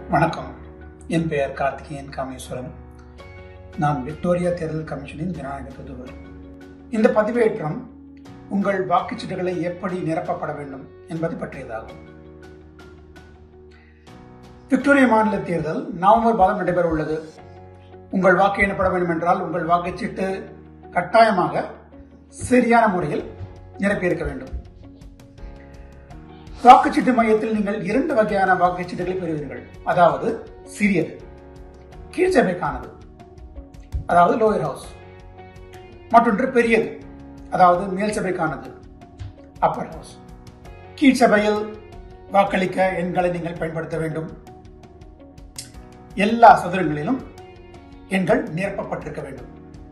வணக்கம். என் பெயர் கார்த்திகேயன் காமேஸ்வரன். நான் விக்டோரியா தேர்தல் கமிஷனின் ஜனநாயக தூதுவர். இந்த பதிவேற்றம் உங்கள் வாக்குச்சீட்டுகளை எப்படி நிரப்பப்பட வேண்டும் என்பது பற்றியதாகும். விக்டோரியா மாநில தேர்தல் நவம்பர் மாதம் நடைபெற உள்ளது. உங்கள் வாக்கு எண்ணப்பட வேண்டும் என்றால் உங்கள் வாக்குச்சீட்டு கட்டாயமாக சரியான முறையில் நிரப்பியிருக்க வேண்டும். வாக்குச்சீட்டு மையத்தில் நீங்கள் 2 வகையான வாக்குச்சீட்டுகளை பெறுவீர்கள். அதாவது சிறியது, கீழ்சபைக்கானது, அதாவது லோயர் ஹவுஸ். மற்றொன்று பெரியது, அதாவது மேல் சபைக்கானது, அப்பர் ஹவுஸ். கீழ்சபையில் வாக்களிக்க எண்களை நீங்கள் பயன்படுத்த வேண்டும். எல்லா சதுரங்களிலும் எண்கள் நிரப்பப்பட்டிருக்க வேண்டும்.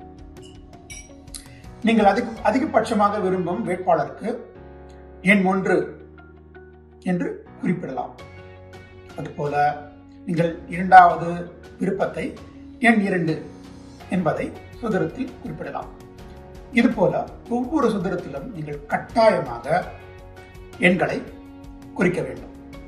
நீங்கள் அதிகபட்சமாக விரும்பும் வேட்பாளருக்கு எண் 1 என்று குறிப்பிடலாம். அதுபோல நீங்கள் 2வது விருப்பத்தை எண் 2 என்பதை சுதரத்தில் குறிப்பிடலாம். இதுபோல ஒவ்வொரு சுதரத்திலும் நீங்கள் கட்டாயமாக எண்களை குறிக்க வேண்டும்.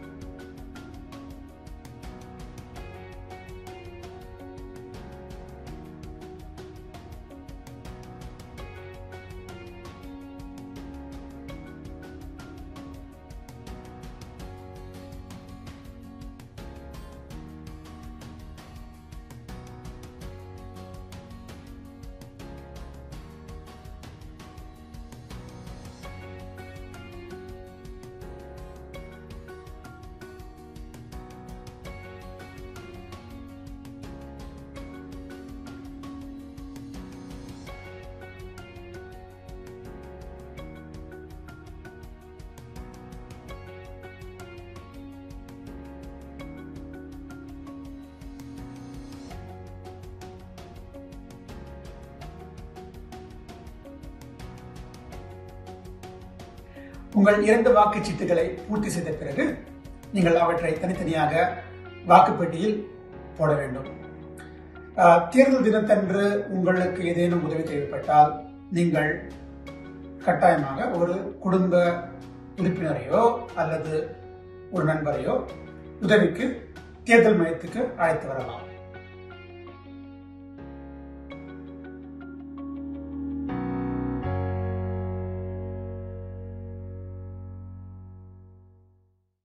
உங்கள் 2 வாக்குச்சீட்டுகளை பூர்த்தி செய்த பிறகு நீங்கள் அவற்றை தனித்தனியாக வாக்குப்பெட்டியில் போட வேண்டும். தேர்தல் தினத்தன்று உங்களுக்கு ஏதேனும் உதவி தேவைப்பட்டால் நீங்கள் கட்டாயமாக ஒரு குடும்ப உறுப்பினரையோ அல்லது ஒரு நண்பரையோ உதவிக்கு தேர்தல் மையத்துக்கு அழைத்து வரலாம்.